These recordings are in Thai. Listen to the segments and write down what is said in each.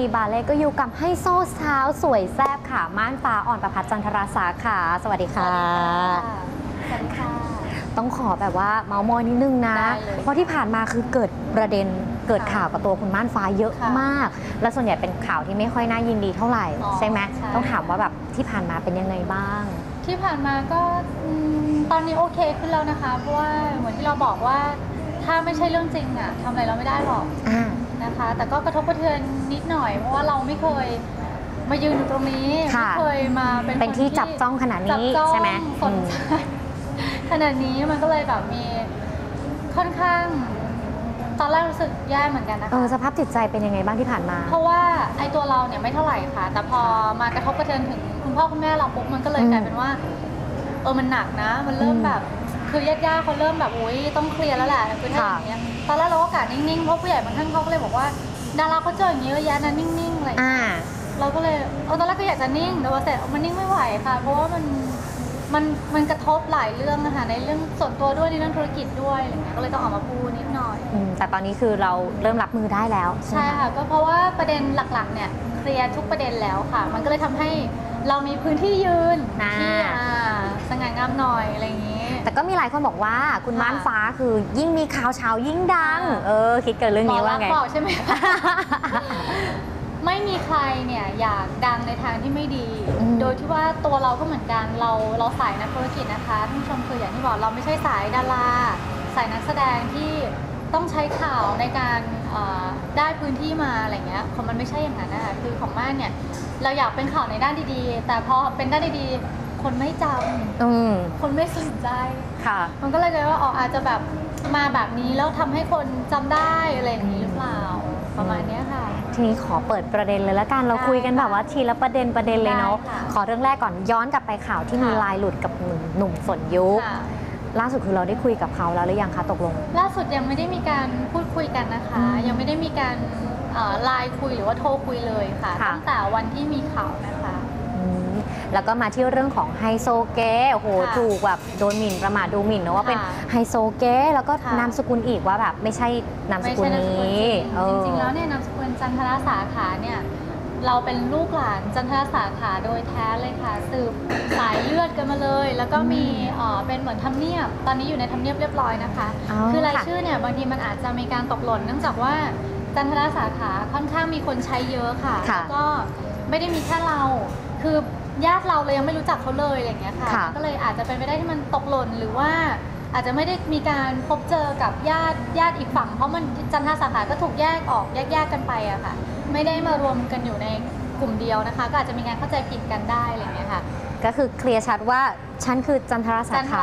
บาเล่ก็อยู่กับไฮโซสาวสวยแซ่บค่ะม่านฟ้าอ่อนประภัสจันทราสาขาสวัสดีค่ะสวัสดีค่ะต้องขอแบบว่าเมาส์มอยนิดนึงนะเพราะที่ผ่านมาคือเกิดประเด็นเกิดข่าวกับตัวคุณม่านฟ้าเยอะมากและส่วนใหญ่เป็นข่าวที่ไม่ค่อยน่ายินดีเท่าไหร่ใช่ไหมต้องถามว่าแบบที่ผ่านมาเป็นยังไงบ้างที่ผ่านมาก็ตอนนี้โอเคขึ้นแล้วนะคะเพราะว่าเหมือนที่เราบอกว่าถ้าไม่ใช่เรื่องจริงอะทำอะไรเราไม่ได้หรอกนะคะแต่ก็กระทบกระเทือนนิดหน่อยเพราะว่าเราไม่เคยมายืนอยู่ตรงนี้ไม่เคยมาเป็นที่จับจ้องขนาดนี้ใช่ไหมสนใจขนาดนี้มันก็เลยแบบมีค่อนข้างตอนแรกรู้สึกแย่เหมือนกันนะคะสภาพจิตใจเป็นยังไงบ้างที่ผ่านมาเพราะว่าไอ้ตัวเราเนี่ยไม่เท่าไหร่ค่ะแต่พอมากระทบกระเทือนถึงคุณพ่อคุณแม่เราปุ๊บมันก็เลยกลายเป็นว่ามันหนักนะมันเริ่มแบบคือญาติๆเขาเริ่มแบบอุ้ยต้องเคลียร์แล้วแหละคือถ้าอย่างเงี้ยตอนแรกเราก็กะนิ่งๆเพราะผู้ใหญ่บางท่านเขาก็เลยบอกว่าดาราเขาเจออย่างนี้เยอะแยะนะนิ่งๆอะไรเราก็เลยตอนแรกก็อยากจะนิ่งแต่ว่าเสร็จมันนิ่งไม่ไหวค่ะเพราะว่ามันกระทบหลายเรื่องนะคะในเรื่องส่วนตัวด้วยในเรื่องธุรกิจด้วยอะไรเงี้ยก็เลยต้องออกมาพูดนิดหน่อยแต่ตอนนี้คือเราเริ่มรับมือได้แล้วใช่ค่ะก็เพราะว่าประเด็นหลักๆเนี่ยเคลียร์ทุกประเด็นแล้วค่ะมันก็เลยทำให้เรามีพื้นที่ยืนที่สง่างามหน่อยอะไรอย่างนี้แต่ก็มีหลายคนบอกว่าคุณม่านฟ้าคือยิ่งมีข่าวเช้ายิ่งดังคิดเกิดเรื่องนี้ว่าไงบอกใช่ไหมไม่มีใครเนี่ยอยากดังในทางที่ไม่ดีโดยที่ว่าตัวเราก็เหมือนกันเราสายนักธุรกิจนะคะท่านผู้ชมคืออย่างที่บอกเราไม่ใช่สายดาราสายนักแสดงที่ต้องใช้ข่าวในการได้พื้นที่มาอะไรเงี้ยของมันไม่ใช่อย่างนั้นนะคะคือของม่านเนี่ยเราอยากเป็นข่าวในด้านดีๆแต่พอเป็นด้านดีๆคนไม่จำคนไม่สนใจมันก็เลยกลายว่าอาจจะแบบมาแบบนี้แล้วทำให้คนจำได้อะไรอย่างนี้หรือเปล่าประมาณนี้ค่ะทีนี้ขอเปิดประเด็นเลยละกันเราคุยกันแบบว่าทีละประเด็นเลยเนาะขอเรื่องแรกก่อนย้อนกลับไปข่าวที่มีลายหลุดกับหนุ่มฝนยุคล่าสุดคือเราได้คุยกับเขาแล้วหรือยังคะตกลงล่าสุดยังไม่ได้มีการพูดคุยกันนะคะยังไม่ได้มีการไลน์คุยหรือว่าโทรคุยเลยค่ะตั้งแต่วันที่มีข่าวนะคะแล้วก็มาที่เรื่องของไฮโซเก๋โอ้โหถูกแบบโดนหมิ่นประมาทดูหมิ่นนะว่าเป็นไฮโซเก๋แล้วก็นามสกุลอีกว่าแบบไม่ใช่นามสกุลนี้จริงๆแล้วเนี่ยนามสกุลจันทรสาขาเนี่ยเราเป็นลูกหลานจันทรสาขาโดยแท้เลยค่ะสืบสายเลือดกันมาเลยแล้วก็มีเป็นเหมือนทำเนียบตอนนี้อยู่ในทำเนียบเรียบร้อยนะคะคือรายชื่อเนี่ยบางทีมันอาจจะมีการตกหล่นเนื่องจากว่าจันทรสาขาค่อนข้างมีคนใช้เยอะค่ะแล้วก็ไม่ได้มีแค่เราคือญาติเราเลยยังไม่รู้จักเขาเลยอะไรอย่างเงี้ยค่ะก็เลยอาจจะเป็นไปได้ที่มันตกหล่นหรือว่าอาจจะไม่ได้มีการพบเจอกับญาติอีกฝั่งเพราะมันจันทรสาขาก็ถูกแยกออกแยกกันไปอะค่ะไม่ได้มารวมกันอยู่ในกลุ่มเดียวนะคะก็อาจจะมีการเข้าใจผิดกันได้อะไรอย่างเงี้ยค่ะก็คือเคลียร์ชัดว่าฉันคือจันทรสาขา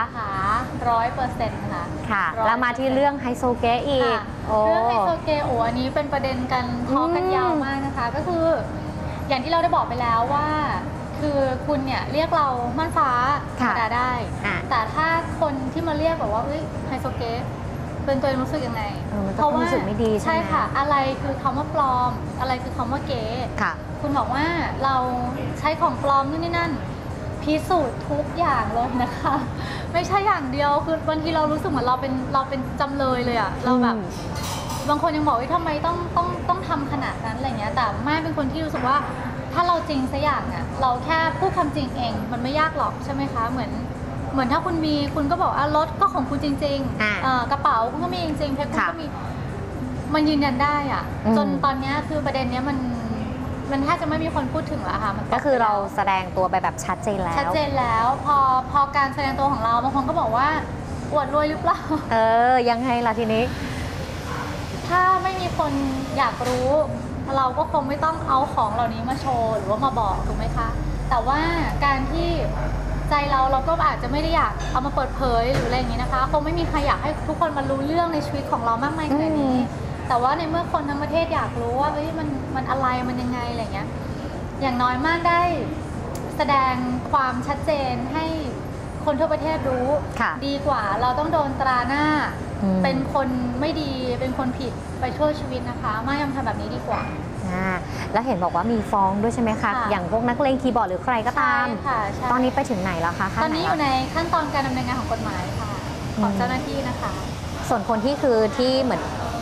100% ค่ะแล้วมาที่เรื่องไฮโซเก๋อีกเรื่องไฮโซเก๋อันนี้เป็นประเด็นกันทอกันยาวมากนะคะก็คืออย่างที่เราได้บอกไปแล้วว่าคือคุณเนี่ยเรียกเราม่านฟ้าธรรมดาได้แต่ถ้าคนที่มาเรียกบอกว่าไฮโซเก๋เป็นตัวเองรู้สึกยังไงเพราะว่ารู้สึกไม่ดีใช่ค่ะอะไรคือคำว่าปลอมอะไรคือคำว่าเก๋คุณบอกว่าเราใช้ของปลอมนู่นนี่นั่นพิสูจน์ทุกอย่างเลยนะคะไม่ใช่อย่างเดียวคือบางทีเรารู้สึกเหมือนเราเป็นจำเลยเลยอะเราแบบบางคนยังบอกว่าทำไมต้องทำขนาดนั้นอะไรเงี้ยแต่ไม่เป็นคนที่รู้สึกว่าถ้าเราจริงสักอย่างอะเราแค่พูดคำจริงเองมันไม่ยากหรอกใช่ไหมคะเหมือนถ้าคุณมีคุณก็บอกรถก็ของคุณจริงๆกระเป๋าคุณก็มีจริงๆเพชรคุณก็มีมันยืนยันได้อะจนตอนนี้คือประเด็นนี้มันแทบจะไม่มีคนพูดถึงแล้วค่ะก็คือเราแสดงตัวไปแบบชัดเจนแล้วพอการแสดงตัวของเราบางคนก็บอกว่าอวดรวยหรือเปล่ายังไงล่ะทีนี้ถ้าไม่มีคนอยากรู้เราก็คงไม่ต้องเอาของเหล่านี้มาโชว์หรือว่ามาบอกถูกไหมคะแต่ว่าการที่ใจเราก็อาจจะไม่ได้อยากเอามาเปิดเผยหรืออะไรอย่างนี้นะคะคงไม่มีใครอยากให้ทุกคนมารู้เรื่องในชีวิตของเรามากมายขนาดนี้แต่ว่าในเมื่อคนทั้งประเทศอยากรู้ว่ามันอะไรมันยังไงอะไรเงี้ยอย่างน้อยมากได้แสดงความชัดเจนให้คนทั่วประเทศรู้ดีกว่าเราต้องโดนตราหน้าเป็นคนไม่ดีเป็นคนผิดไปชั่วชีวิตนะคะไม่ยอมทำแบบนี้ดีกว่าแล้วเห็นบอกว่ามีฟ้องด้วยใช่ไหมคะอย่างพวกนักเลงคีย์บอร์ดหรือใครก็ตามตอนนี้ไปถึงไหนแล้วคะตอนนี้อยู่ในขั้นตอนการดำเนินงานของกฎหมายค่ะของเจ้าหน้าที่นะคะส่วนคนที่เหมือน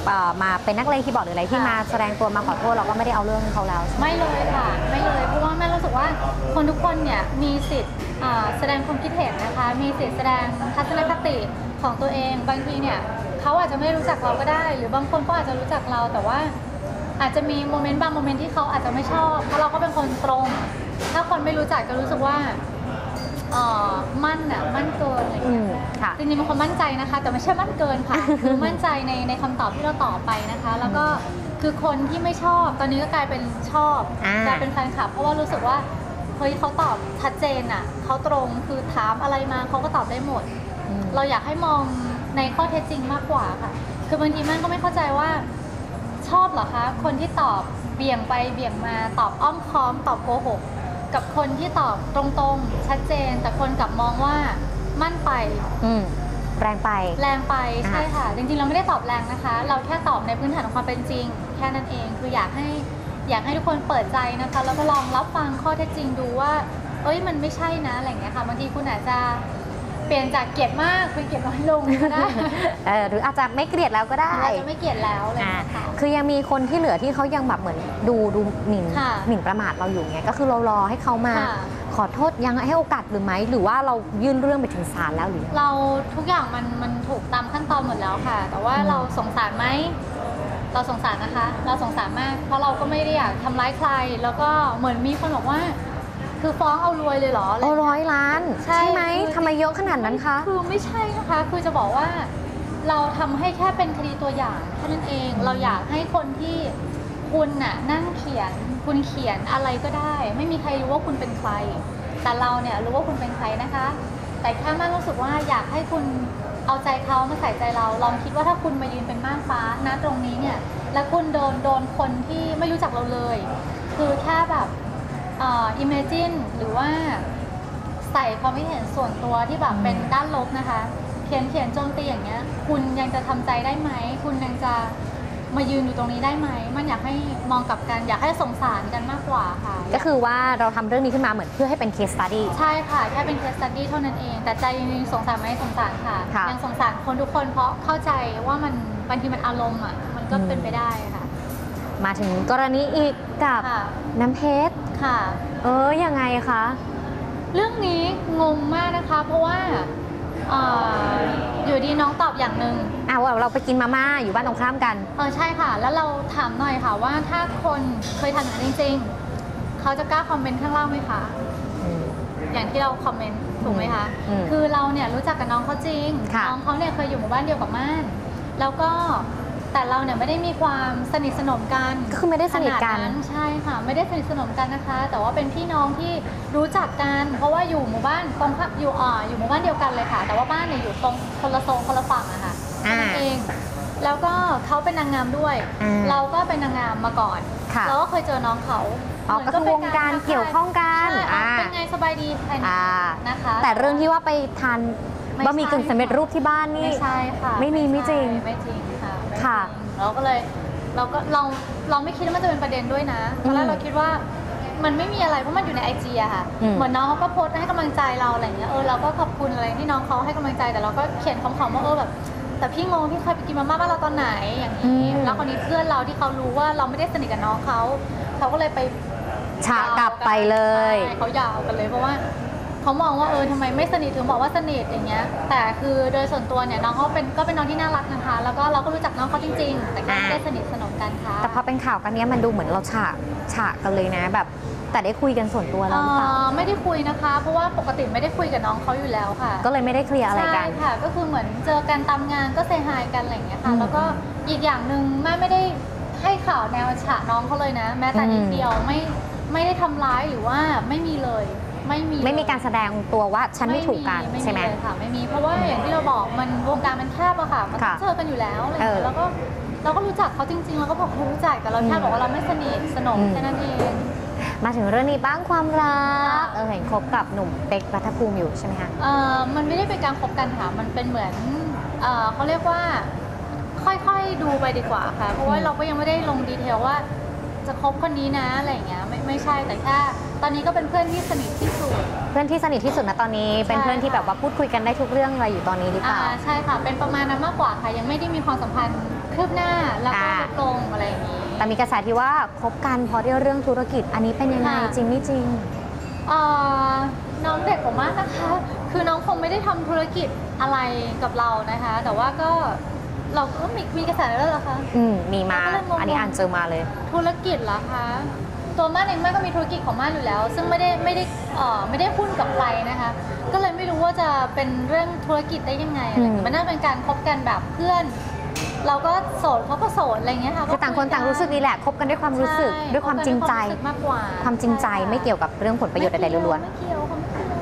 มาเป็นนักเลงคีย์บอร์ดหรืออะไรที่มาแสดงตัวมาขอโทษเราก็ไม่ได้เอาเรื่องเขาแล้วไม่เลยค่ะไม่เลยเพราะว่าแม่รู้สึกว่าคนทุกคนเนี่ยมีสิทธิ์แสดงความคิดเห็นนะคะมีสิทธิ์แสดงทัศนคติของตัวเองบางทีเนี่ยเขาอาจจะไม่รู้จักเราก็ได้ หรือบางคนก็อาจจะรู้จักเราแต่ว่าอาจจะมีโมเมนต์บางโมเมนต์ที่เขาอาจจะไม่ชอบเพราะเราก็เป็นคนตรงถ้าคนไม่รู้จักก็รู้สึกว่ามั่นเกินอะไรอย่างเงี้ยจริงๆบางคนมั่นใจนะคะแต่ไม่ใช่มั่นเกินค่ะคือมั่นใจในคำตอบที่เราตอบไปนะคะแล้วก็คือคนที่ไม่ชอบตอนนี้ก็กลายเป็นชอบกลายเป็นแฟนคลับเพราะว่ารู้สึกว่าเฮ้ยเขาตอบชัดเจนอ่ะเขาตรงคือถามอะไรมาเขาก็ตอบได้หมดเราอยากให้มองในข้อเท็จจริงมากกว่าค่ะคือบางทีมันก็ไม่เข้าใจว่าชอบเหรอคะคนที่ตอบเบี่ยงไปเบี่ยงมาตอบอ้อมค้อมตอบโกหกกับคนที่ตอบตรงๆชัดเจนแต่คนกลับมองว่ามั่นไปแรงไปใช่ค่ะจริงๆเราไม่ได้ตอบแรงนะคะเราแค่ตอบในพื้นฐานของความเป็นจริงแค่นั้นเองคืออยากให้ทุกคนเปิดใจนะคะแล้วก็ลองรับฟังข้อเท็จจริงดูว่าเอ้ยมันไม่ใช่นะอะไรอย่างเงี้ยค่ะบางทีคุณอาจจะเปลี่ยนจากเกลียดมากเป็นเกลียดน้อยลงก็ได้หรืออาจจะไม่เกลียดแล้วก็ได้อาจจะไม่เกลียดแล้วเลยค่ะคือยังมีคนที่เหลือที่เขายังแบบเหมือนดูหมิ่นประมาทเราอยู่ไงก็คือเรารอให้เขามาขอโทษยังให้โอกาสหรือไหมหรือว่าเรายื่นเรื่องไปถึงศาลแล้วหรือเราทุกอย่างมันถูกตามขั้นตอนหมดแล้วค่ะแต่ว่าเราสงสารไหมเราสงสารนะคะเราสงสารมากเพราะเราก็ไม่ได้อยากทำร้ายใครแล้วก็เหมือนมีคนบอกว่าคือฟ้องเอารวยเลยเหรอเอา100 ล้านใช่ไหมทำไมเยอะขนาดนั้นคะคือไม่ใช่นะคะคือจะบอกว่าเราทำให้แค่เป็นคดีตัวอย่างแค่นั้นเองเราอยากให้คนที่คุณน่ะนั่งเขียนคุณเขียนอะไรก็ได้ไม่มีใครรู้ว่าคุณเป็นใครแต่เราเนี่ยรู้ว่าคุณเป็นใครนะคะแต่แค่มั่นรู้สึกว่าอยากให้คุณเอาใจเขามาใส่ใจเราลองคิดว่าถ้าคุณมายืนเป็นม่านฟ้าณตรงนี้เนี่ยแล้วคุณโดนคนที่ไม่รู้จักเราเลยคือแค่แบบimagine หรือว่าใส่ความคิดเห็นส่วนตัวที่แบบเป็นด้านลบนะคะเขียนโจมตีอย่างเงี้ยคุณยังจะทำใจได้ไหมคุณยังจะมายืนอยู่ตรงนี้ได้ไหมมันอยากให้มองกลับกันอยากให้สงสารกันมากกว่าค่ะก็คือว่าเราทำเรื่องนี้ขึ้นมาเหมือนเพื่อให้เป็น case study ใช่ค่ะแค่เป็น case study เท่านั้นเองแต่ใจจริงๆสงสารไหมสงสารค่ะยังสงสารคนทุกคนเพราะเข้าใจว่ามันบางทีมันอารมณ์อ่ะมันก็เป็นไปได้ค่ะมาถึงกรณีอีกกับน้ำเพชรค่ะยังไงคะเรื่องนี้งงมากนะคะเพราะว่าอยู่ดีน้องตอบอย่างหนึ่งเราไปกินมาม่าอยู่บ้านตรงข้ามกันใช่ค่ะแล้วเราถามหน่อยค่ะว่าถ้าคนเคยทำอย่างนั้นจริงๆเขาจะกล้าคอมเมนต์ข้างล่างไหมคะอย่างที่เราคอมเมนต์ถูกไหมคะคือเราเนี่ยรู้จักกับน้องเขาจริงน้องเขาเนี่ยเคยอยู่หมู่บ้านเดียวกับม่านแล้วก็แต่เราเนี่ยไม่ได้มีความสนิทสนมกันก็คือไม่ได้สนิทกันใช่ค่ะไม่ได้สนิทสนมกันนะคะแต่ว่าเป็นพี่น้องที่รู้จักกันเพราะว่าอยู่หมู่บ้านตรงอยู่หมู่บ้านเดียวกันเลยค่ะแต่ว่าบ้านเนี่ยอยู่ตรงคนละโซนคนละฝั่งอะค่ะนั่นเองแล้วก็เขาเป็นนางงามด้วยเราก็เป็นนางงามมาก่อนเราก็เคยเจอน้องเขาก็คือวงการเกี่ยวข้องกันเป็นไงสบายดีแค่นี้นะคะแต่เรื่องที่ว่าไปทานบะหมี่กึ่งสำเร็จรูปที่บ้านนี่ไม่ใช่ค่ะไม่มีไม่จริงค่ะเราก็เลยเราไม่คิดว่ามันจะเป็นประเด็นด้วยนะตอนแรกเราคิดว่ามันไม่มีอะไรเพราะมันอยู่ในIGอะค่ะเหมือนน้องเขาก็โพสต์ให้กำลังใจเราอะไรอย่างเงี้ยเราก็ขอบคุณอะไรที่น้องเขาให้กำลังใจแต่เราก็เขียนคำว่าแบบแต่พี่งงพี่เคยไปกินมาม่าบ้านเราตอนไหนอย่างนี้แล้วคนนี้เพื่อนเราที่เขารู้ว่าเราไม่ได้สนิทกับน้องเขาก็เลยไปฉากกลับไปเลยเขายาวกันเลยเพราะว่าเขามองว่าทำไมไม่สนิทถึงบอกว่าสนิทอย่างเงี้ยแต่คือโดยส่วนตัวเนี่ยน้องเขาก็เป็นน้องที่น่ารักนะคะแล้วก็เราก็รู้จักน้องเขาจริงๆแต่ก็ไม่ได้สนิทสนมกันค่ะแต่พอเป็นข่าวกันเนี้ยมันดูเหมือนเราฉากกันเลยนะแบบแต่ได้คุยกันส่วนตัวแล้วหรือเปล่าไม่ได้คุยนะคะเพราะว่าปกติไม่ได้คุยกับน้องเขาอยู่แล้วค่ะก็เลยไม่ได้เคลียร์อะไรกันใช่ค่ะก็คือเหมือนเจอกันตามงานก็เซฮายกันอะไรอย่างเงี้ยค่ะแล้วก็อีกอย่างหนึ่งแม่ไม่ได้ให้ข่าวแนวฉะน้องเขาเลยนะแม้แต่นิดเดียวไม่ได้ทำร้ายหรือว่าไม่มีเลยไม่มีการแสดงตัวว่าฉันไม่ถูกกันใช่ไหมค่ะไม่มีเพราะว่าอย่างที่เราบอกมันวงการมันแคบอะค่ะมันเจอกันอยู่แล้วอะไรอย่างเงี้ยแล้วก็เราก็รู้จักเขาจริงๆเราก็บอกรู้จักแต่เราแค่บอกว่าเราไม่สนิทสนมแค่นั้นเองมาถึงเรื่องนี้บ้างความรักเห็นคบกับหนุ่มเป๊ก รัฐภูมิอยู่ใช่ไหมคะมันไม่ได้เป็นการคบกันค่ะมันเป็นเหมือนเขาเรียกว่าค่อยๆดูไปดีกว่าค่ะเพราะว่าเราก็ยังไม่ได้ลงดีเทลว่าจะคบคนนี้นะอะไรอย่างเงี้ยไม่ไม่ใช่แต่แค่ตอนนี้ก็เป็นเพื่อนที่สนิทที่สุดเพื่อนที่สนิทที่สุดนะตอนนี้เป็นเพื่อนที่แบบว่าพูดคุยกันได้ทุกเรื่องอะไรอยู่ตอนนี้หรือเปล่าใช่ค่ะเป็นประมาณนั้นมากกว่าค่ะยังไม่ได้มีความสัมพันธ์คืบหน้าแล้วก็ลดลงอะไรอย่างนี้แต่มีกระแสที่ว่าคบกันเพราะเรื่องธุรกิจอันนี้เป็นยังไงจริงไม่จริงน้องเด็กกว่ามากนะคะ คือน้องคงไม่ได้ทำธุรกิจอะไรกับเรานะคะ แต่ว่าก็เราก็มีกระแสแล้วเหรอคะมีมาอันนี้อ่านเจอมาเลยธุรกิจเหรอคะตัวม่านเองม่านก็มีธุรกิจของม่านอยู่แล้ว ซึ่งไม่ได้หุ้นกับใครนะคะ ก็เลยไม่รู้ว่าจะเป็นเรื่องธุรกิจได้ยังไงอะไรอย่างเงี้ยมันน่าเป็นการคบกันแบบเพื่อน เราก็โสดเขาก็โสดอะไรอย่างเงี้ยค่ะคือต่างคนต่างรู้สึกนี่แหละคบกันด้วยความรู้สึกด้วยความจริงใจมากกว่าความจริงใจไม่เกี่ยวกับเรื่องผลประโยชน์ใดๆล้วนไม่เกี่ยวค่ะไม่เกี่ยว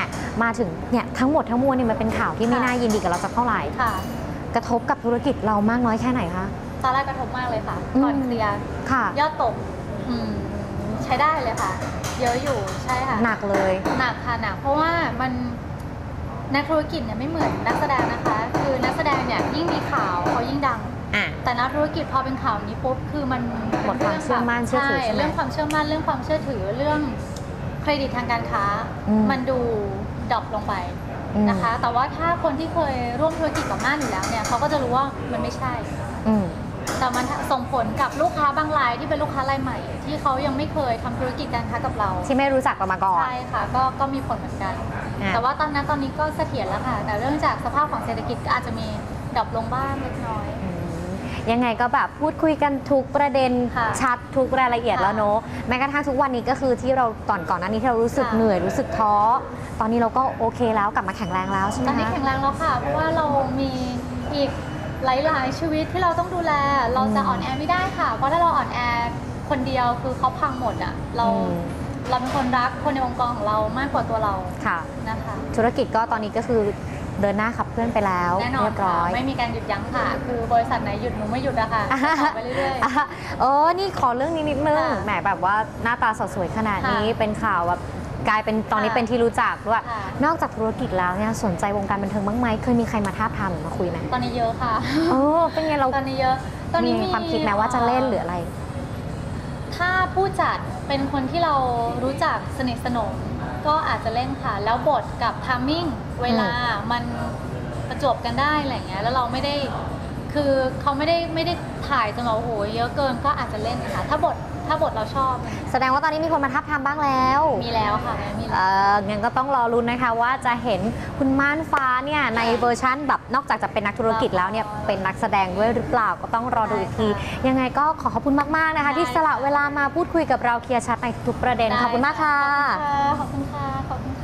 ๆมาถึงเนี่ยทั้งหมดทั้งมวลเนี่ยมันเป็นข่าวที่ไม่น่ายินดีกับเราสักเท่าไหร่ค่ะกระทบกับธุรกิจเรามากน้อยแค่ไหนคะตอนแรกกระทบมากเลยค่ะก่อนเคลียร์ค่ะยอดตกใช้ได้เลยค่ะ เยอะอยู่ใช่ค่ะหนักเลยหนักค่ะหนักเพราะว่ามันนักธุรกิจเนี่ยไม่เหมือนนักแสดงนะคะ คือนักแสดงเนี่ยยิ่งมีข่าวเขายิ่งดัง แต่นักธุรกิจพอเป็นข่าวนี้ปุ๊บคือมันหมดความเชื่อมั่นเชื่อถือใช่ไหมเรื่องความเชื่อมั่นเรื่องความเชื่อถือเรื่องเครดิตทางการค้า มันดูดรอปลงไปนะคะ แต่ว่าถ้าคนที่เคยร่วมธุรกิจกับม่านอยู่แล้วเนี่ยเขาก็จะรู้ว่ามันไม่ใช่แต่มันส่งผลกับลูกค้าบางรายที่เป็นลูกค้ารายใหม่ ที่เขายังไม่เคยทำธุรกิจการค้ากับเราที่ไม่รู้จักเรามาก่อนใช่ค่ะก็มีผลเหมือนกัน แต่ว่าตอนนี้ก็เสถียรแล้วค่ะแต่เรื่องจากสภาพของเศรษฐกิจก็อาจจะมีดรอปลงบ้างเล็กน้อยยังไงก็แบบพูดคุยกันทุกประเด็นชัดทุกรายละเอียดแล้วเนอะแม้กระทั่งทุกวันนี้ก็คือที่เราก่อนหน้านี้ที่เรารู้สึกเหนื่อยรู้สึกท้อตอนนี้เราก็โอเคแล้วกลับมาแข็งแรงแล้วใช่ไหมตอนนี้แข็งแรงแล้วค่ะเพราะว่าเรามีอีกหลายๆชีวิตที่เราต้องดูแลเราจะอ่อนแอไม่ได้ค่ะเพราะถ้าเราอ่อนแอคนเดียวคือเขาพังหมดอ่ะเราเป็นคนรักคนในองค์กรของเรามากกว่าตัวเราค่ะนะคะธุรกิจก็ตอนนี้ก็คือเดินหน้าขับเคลื่อนไปแล้วเรียบร้อยไม่มีการหยุดยั้งค่ะคือบริษัทไหนหยุดหนูไม่หยุดอะค่ะต่อไปเรื่อยๆนี่ขอเรื่องนี้นิดนึงแหมแบบว่าหน้าตาสวยขนาดนี้เป็นข่าวแบบกลายเป็นตอนนี้เป็นที่รู้จักด้วยนอกจากธุรกิจแล้วเนี่ยสนใจวงการบันเทิงบ้างไหมเคยมีใครมาท้าทามหรือมาคุยไหมตอนนี้เยอะค่ะเป็นไงเราตอนนี้เยอะตอนนี้มีความคิดไหมว่าจะเล่นหรืออะไรถ้าผู้จัดเป็นคนที่เรารู้จักสนิทสนมก็อาจจะเล่นค่ะแล้วบทกับทามมิ่งเวลามันประจวบกันได้อะไรเงี้ยแล้วเราไม่ได้คือเขาไม่ได้ถ่ายจนเราโอ้โหเยอะเกินก็อาจจะเล่นค่ะถ้าบทเราชอบแสดงว่าตอนนี้มีคนมาทับทามบ้างแล้วมีแล้วค่ะมีงั้นก็ต้องรอลุ้นนะคะว่าจะเห็นคุณม่านฟ้าเนี่ยในเวอร์ชั่นแบบนอกจากจะเป็นนักธุรกิจแล้วเนี่ยเป็นนักแสดงด้วยหรือเปล่าก็ต้องรอดูอีกทียังไงก็ขอบคุณมากๆนะคะที่สละเวลามาพูดคุยกับเราเคลียร์ชัดในทุกประเด็นขอบคุณมากค่ะขอบคุณค่ะ